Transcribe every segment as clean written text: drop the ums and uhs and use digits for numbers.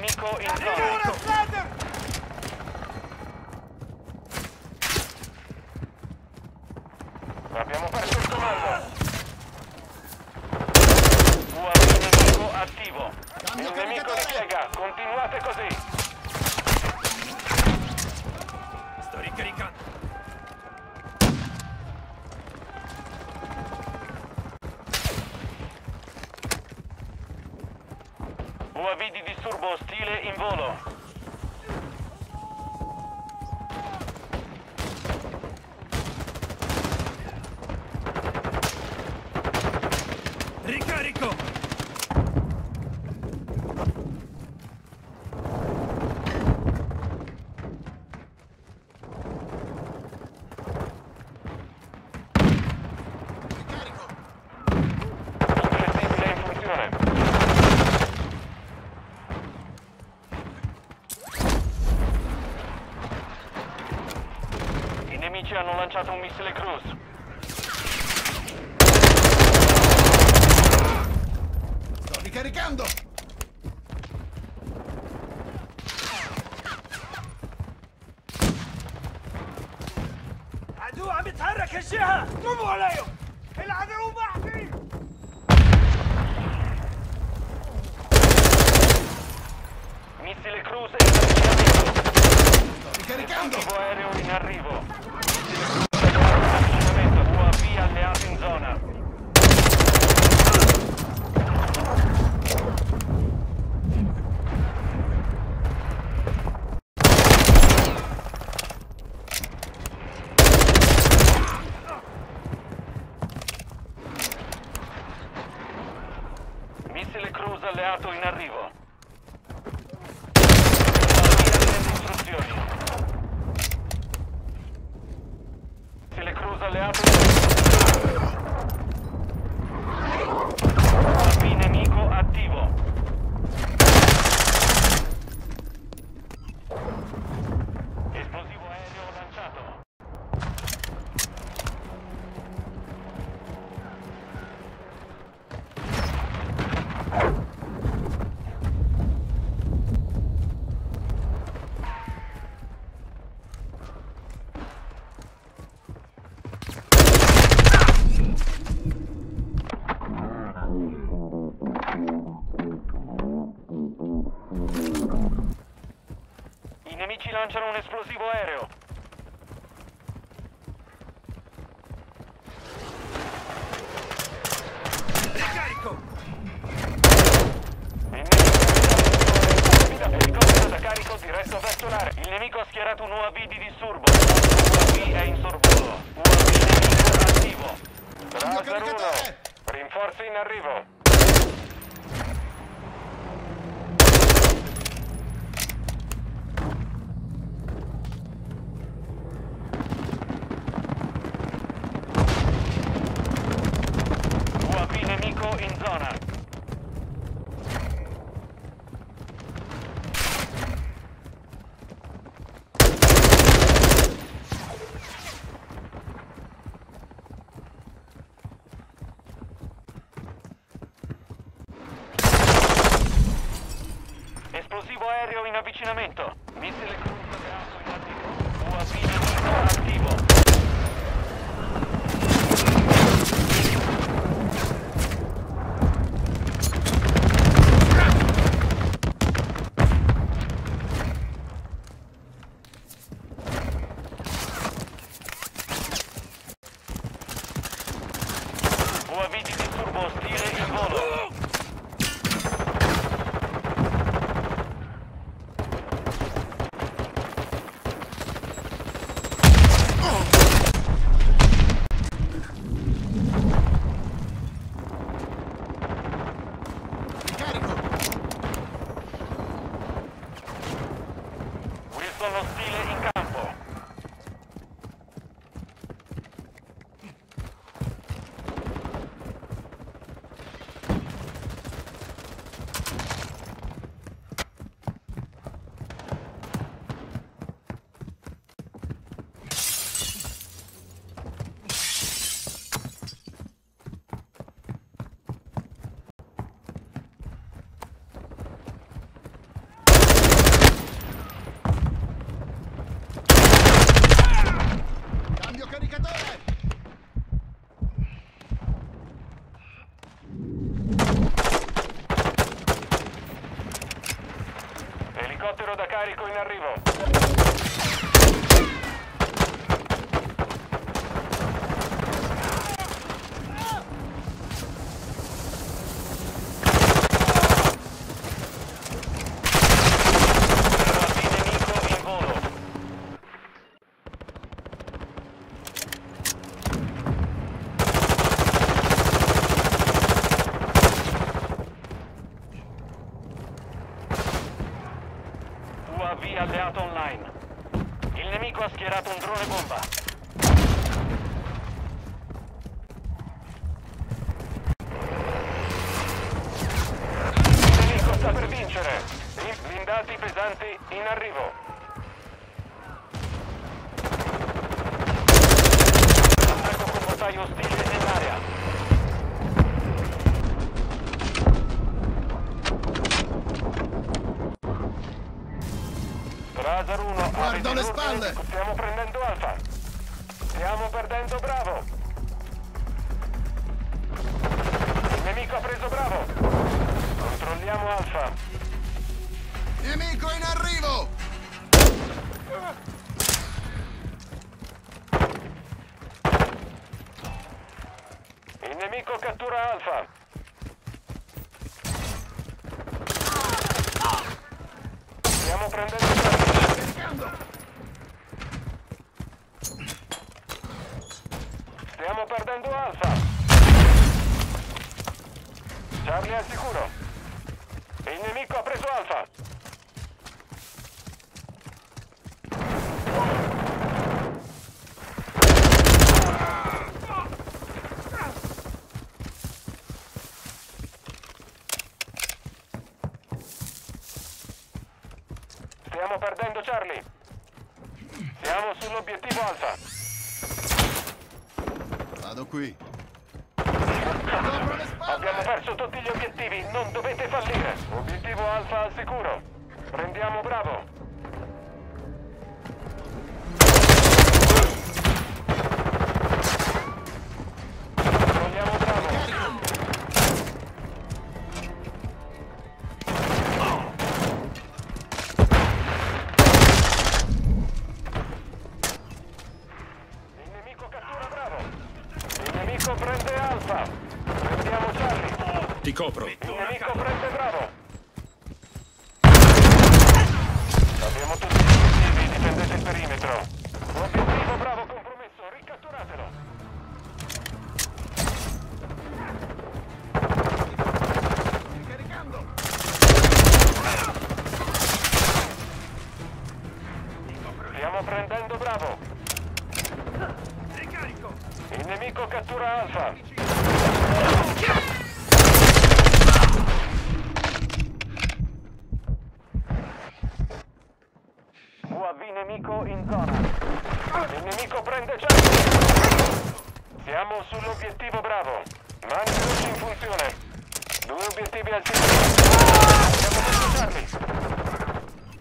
nemico in zona. Abbiamo perso il comando. UAV nemico attivo. Il nemico ripiega. Continuate così. Sto ricaricando. UAV di disturbo ostile in volo. Ricarico! Imprendibile in funzione. I nemici hanno lanciato un missile cruise. Sto ricaricando! عدو عم يتحرك الجهة! قوموا عليهم! العدو محمي! Missile cruise in avvicinamento. Sto ricaricando! Dispositivo aereo in arrivo. Avvicinamento UAV alleati in zona. Missile cruise alleato in arrivo. Istruzioni. Missile cruise alleato in arrivo. UAV nemico attivo. Esplosivo aereo lanciato. I nemici lanciano un esplosivo aereo. Ricarico! Elicottero da carico diretto verso l'area. Il nemico ha schierato un UAV di disturbo. UAV è in sorvolo. UAV nemico attivo. Browser 1. Rinforzi in arrivo. UAV nemico in zona. Esplosivo aereo in avvicinamento. Missile cruise alleato in arrivo. UAV nemico attivo. UAV di disturbo ostile in volo. Ricarico! Wilson ostile in campo. elicottero da carico in arrivo. UAV alleato online. Il nemico ha schierato un drone bomba. Il nemico sta per vincere. Blindati pesanti in arrivo. Attacco con mortai ostili nell'area. Razor 1, Guardo avete le l'ordine? spalle! Stiamo prendendo Alfa. Stiamo perdendo Bravo. Il nemico ha preso Bravo. Controlliamo Alfa. Nemico in arrivo! Il nemico cattura Alfa. Stiamo prendendo Bravo. Caricando! Stiamo perdendo Alfa. Charlie è al sicuro. Il nemico ha preso Alfa. Stiamo perdendo Charlie. Siamo sull'obiettivo Alfa. Vado qui. Abbiamo perso tutti gli obiettivi, non dovete fallire. Obiettivo Alfa al sicuro. Prendiamo Bravo. Controlliamo Bravo. Il nemico cattura Bravo. Il nemico prende Alfa. Prendiamo Charlie. Ti copro. Il nemico prende Bravo. Abbiamo tutti gli obiettivi, difendete il perimetro. Obiettivo Bravo compromesso, ricatturatelo. Caricando! Stiamo prendendo Bravo. Ricarico! Il nemico cattura Alfa. UAV nemico in zona. Il nemico prende Charlie. Siamo sull'obiettivo Bravo. Mani veloci in funzione. 2 obiettivi al centro. Abbiamo preso Charlie.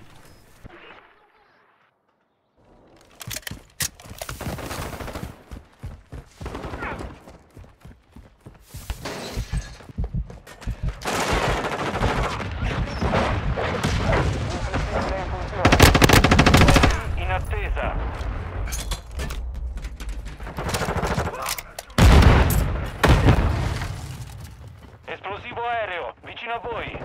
In attesa. Esplosivo aereo, vicino a voi.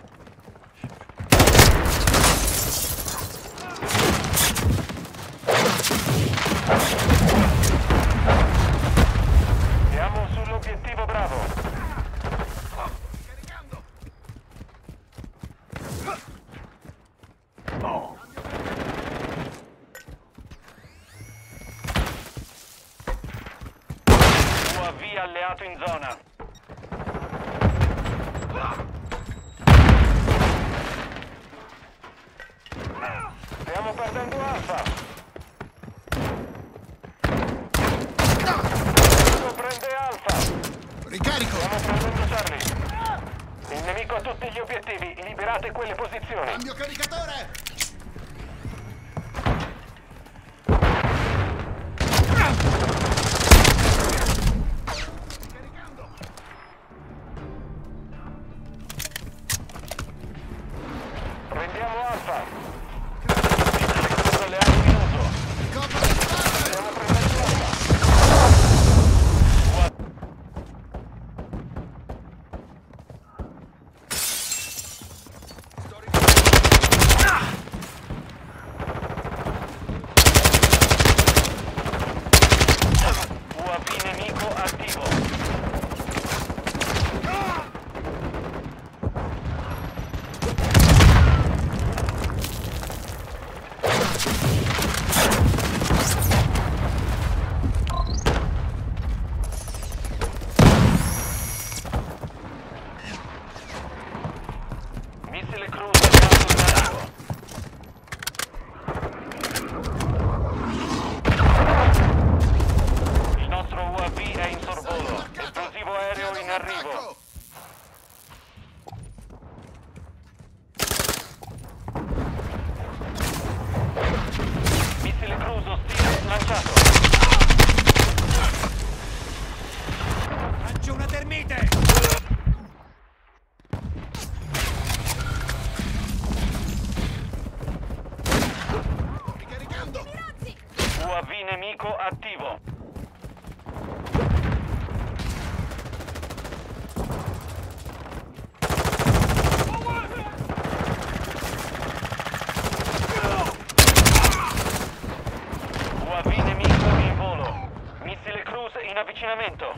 Siamo sull'obiettivo Bravo. Caricando! UAV alleato in zona. Stiamo perdendo Alfa. Nemico prende Alfa. Ricarico! Stiamo prendendo Charlie. Il nemico ha tutti gli obiettivi. Liberate quelle posizioni. Cambio caricatore! Caricando! Abbiamo Alfa. Missile cruise alleato in uso. Coppa di spada! Stiamo prendendo Alfa. UAV nemico attivo. Missile cruise alleato in arrivo. Il nostro UAV è in sorvolo. Esplosivo aereo in arrivo. Missile cruise ostile lanciato. Lancio una termite! Ricaricando! UAV nemico attivo. UAV nemico in volo. Missile cruise in avvicinamento.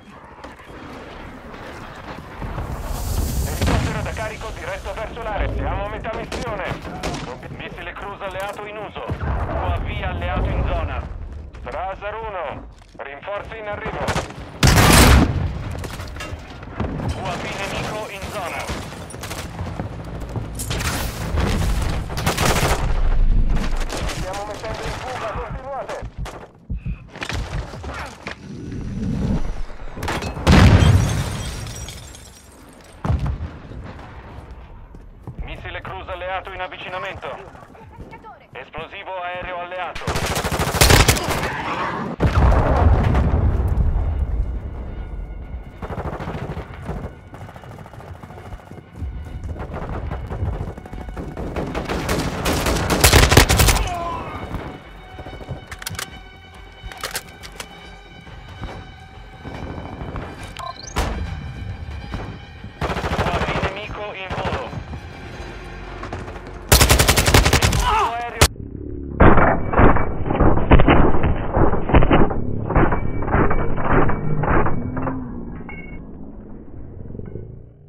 Elicottero da carico diretto verso l'area. Siamo a metà missione. Missile cruise alleato in uso. UAV alleato in zona. Strasser 1. Rinforzi in arrivo. UAV nemico in zona. Stiamo mettendo in fuga, continuate. Missile cruise alleato in avvicinamento. Esplosivo aereo alleato.